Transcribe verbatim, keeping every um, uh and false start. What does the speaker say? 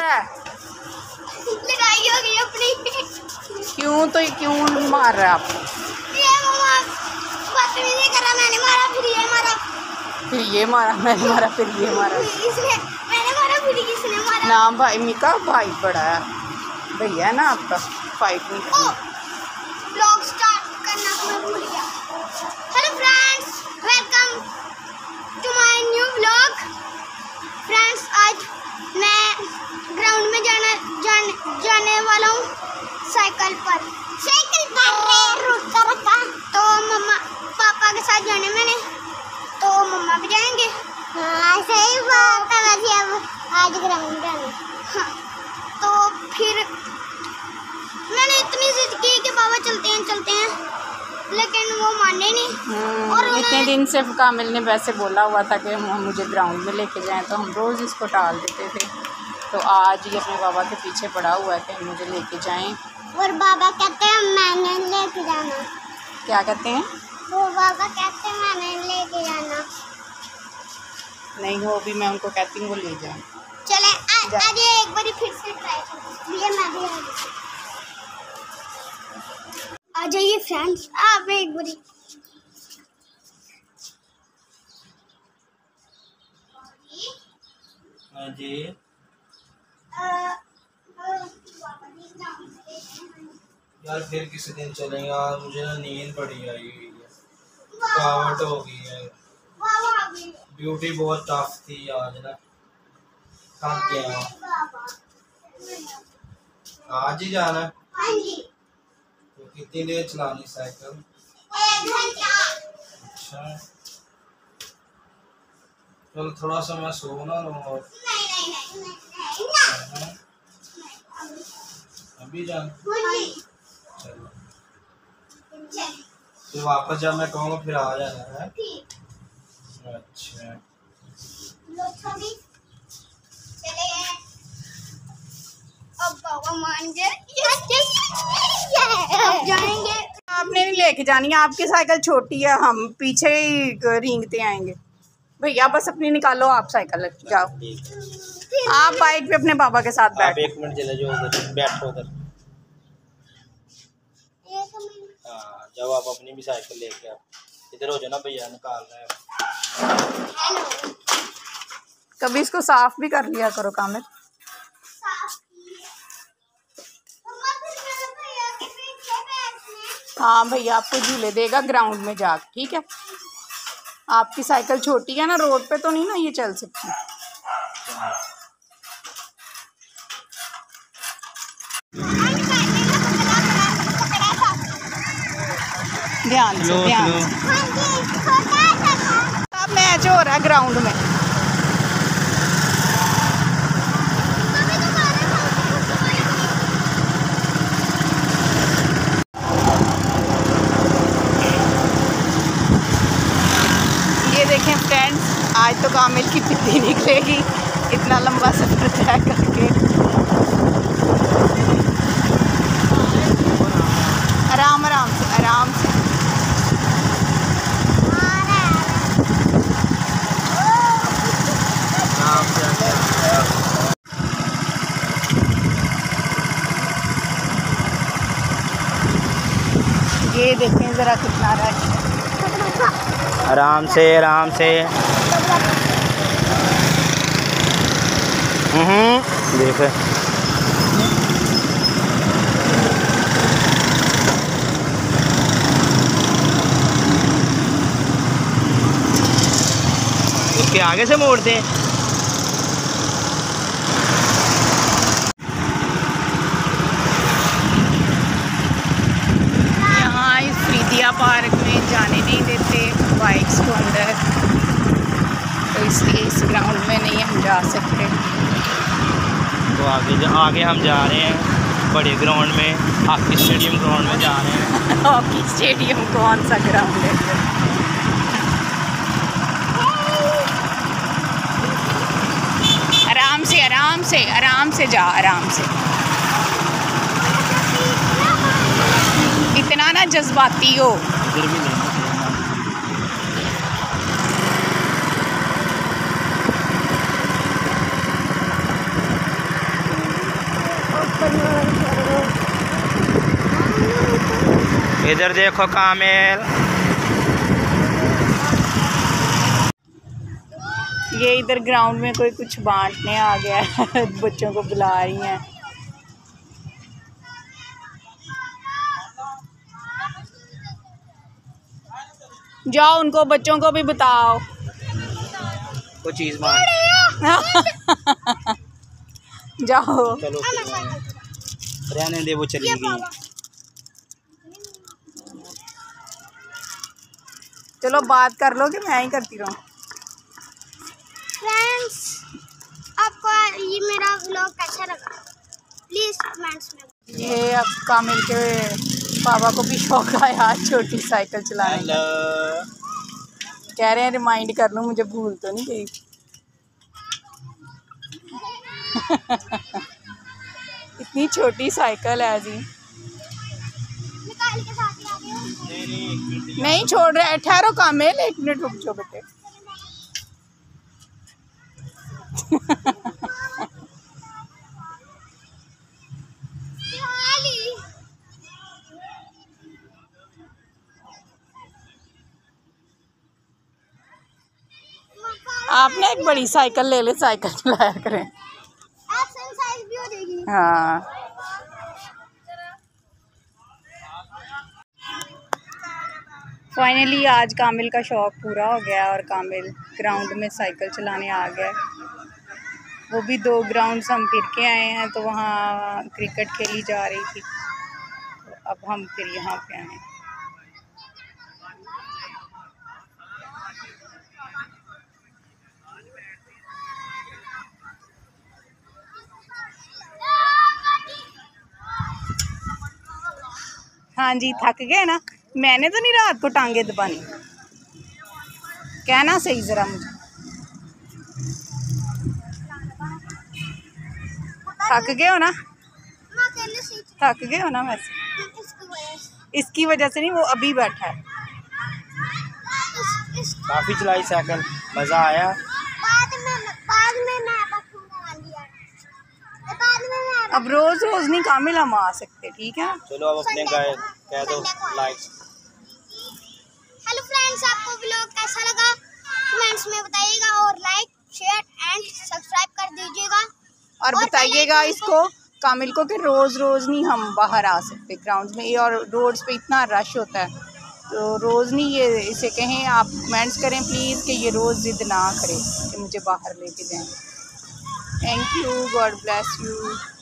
है? लड़ाई हो गई अपनी। क्यों तो क्यों मार रहा है आप? ये मम्मा बदतमीजी कर रहा, मैंने मारा फिर ये मारा, फिर ये मारा, मैंने मारा, फिर ये मारा, इसने मैंने मारा फिर किसने मारा। नाम भाई मिका भाई बड़ा है भैया है ना आपका, फाइट नहीं करनी। ब्लॉग स्टार्ट करना मैं भूल गया। Hello friends, welcome to my new vlog. Friends आज मैं ग्राउंड में जाना जाने जाने वाला हूँ साइकिल पर। साइकिल पर रुक कर रखा तो मम्मा पापा के साथ जाने मैंने, तो मम्मा भी जाएंगे। हाँ सही बात है, वैसे अब आज ग्राउंड जाना। हाँ तो फिर मैंने इतनी जिद की कि बाबा चलते हैं चलते हैं, लेकिन वो माने नहीं। और इतने दिन से कामिल ने वैसे बोला हुआ था कि हम मुझे ग्राउंड में लेके जाएं, तो हम रोज़ इसको टाल देते थे। तो आज ये अपने बाबा के पीछे पड़ा हुआ है कि मुझे लेके जाएं। और बाबा कहते हैं मैंने लेके जाना। क्या कहते हैं? वो बाबा कहते हैं मैंने लेके जाना। नहीं हो भी मैं उनको कहती हूँ वो ले जाएं। चले आज ये एक बार फिर से ट्राई करो। ये मैं भी आ जाइए फ्रेंड्स, आप एक बारी। हाँ जी। यार फिर किसी दिन चलेंगे, मुझे ना नींद बड़ी आई हुई है, थकावट हो गई है, ड्यूटी बहुत टफ थी आज ना, थक गया हूँ। आज ही जाना है? हाँ जी। तो कितनी देर चलानी साइकिल? एक घंटा। अच्छा चलो थोड़ा सा मैं सोना लूँ और नहीं नहीं नहीं नहीं नहीं अभी जान। चलो नहीं। फिर वापस जब मैं कहूँगा फिर आ जाना है। अच्छा अब बाबा मान गए, अब जाएंगे। आपने नहीं लेके जानी है, आपकी साइकिल छोटी है, हम पीछे ही रेंगते आएंगे। भैया बस अपनी निकालो, आप साइकिल जाओ। आप बाइक पे अपने पापा के साथ बैठ। एक मिनट चले जाओ उधर, बैठो उधर। हाँ जब आप अपनी भी साइकिल लेके आओ, इधर हो जाना, भैया निकाल रहे हैं। कभी इसको साफ भी कर लिया करो कामिल। हाँ भैया आपको झूले देगा ग्राउंड में जाकर, ठीक है? आपकी साइकिल छोटी है ना, रोड पे तो नहीं ना ये चल सकती। ध्यान से ध्यान से। अब मैच हो रहा है ग्राउंड में। ये देखें फ्रेंड्स, आज तो कामिल की पित्ती निकलेगी इतना लंबा सफर तय करके। आराम आराम से आराम से। ये देखें जरा कितना रश है। आराम से आराम से। हम्म देख उसके आगे से मोड़ते हैं। यहाँ इस फ्रीदिया पार्क में जाने नहीं देते बाइक्स को अंदर, तो इसलिए इस ग्राउंड में नहीं हम जा सकते। तो आगे आगे हम जा रहे हैं बड़े ग्राउंड में, हॉकी स्टेडियम ग्राउंड में जा रहे हैं। हॉकी स्टेडियम कौन सा ग्राउंड है? आराम से आराम से आराम से जा, आराम से। इतना ना जज्बाती हो। इधर भी लेना इधर देखो कामिल, ये इधर ग्राउंड में कोई कुछ बांटने आ गया है। बच्चों को बुला रही हैं। जाओ उनको बच्चों को भी बताओ कोई चीज बांट। जाओ चलो रहने दे, वो चली गई। चलो बात कर लो कि मैं ही करती रहूं। फ्रेंड्स, आपको ये मेरा व्लॉग कैसा लगा प्लीज कमेंट्स में। ये अब कामिल के पापा को भी शौक आया छोटी साइकिल चलाने का। कह रहे हैं रिमाइंड कर लूं, मुझे भूल तो नहीं गई। इतनी छोटी साइकिल है जी। निकाल के साथ ही आ गए हो। नहीं नहीं नहीं छोड़ रहे, ठहरो कामिल, एक मिनट रुक जाओ बेटे। आपने एक बड़ी साइकिल ले ले, साइकिल चलाया करें। एक्सरसाइज भी हो जाएगी। हाँ फाइनली आज कामिल का शौक़ पूरा हो गया और कामिल ग्राउंड में साइकिल चलाने आ गया। वो भी दो ग्राउंड्स हम फिर के आए हैं, तो वहाँ क्रिकेट खेली जा रही थी, तो अब हम फिर यहाँ पे आए हैं। हाँ जी, थक गए ना। मैंने तो नहीं रात को टांगे दबानी, कहना सही ज़रा मुझे। थक गए हो ना, थक गए हो ना। वैसे इसकी वजह से नहीं, वो अभी बैठा है। काफी चलाई साइकिल, मजा आया। बाद में बाद में मैं बसूंगा लिया। बाद में मैं अब रोज रोज नहीं कामिल हम आ सकते, ठीक है। चलो अब अपने गाय कह दो लाइक। हेलो फ्रेंड्स, आपको व्लॉग कैसा लगा कमेंट्स में बताइएगा और लाइक शेयर एंड सब्सक्राइब कर दीजिएगा। और बताइएगा इसको कामिल को कि रोज़ रोज़ नहीं हम बाहर आ सकते ग्राउंड्स में, और रोड्स पे इतना रश होता है, तो रोज़ नहीं ये इसे कहें। आप कमेंट्स करें प्लीज़ कि ये रोज़ ज़िद ना करे कि मुझे बाहर लेके जाएं। Thank you, God bless you.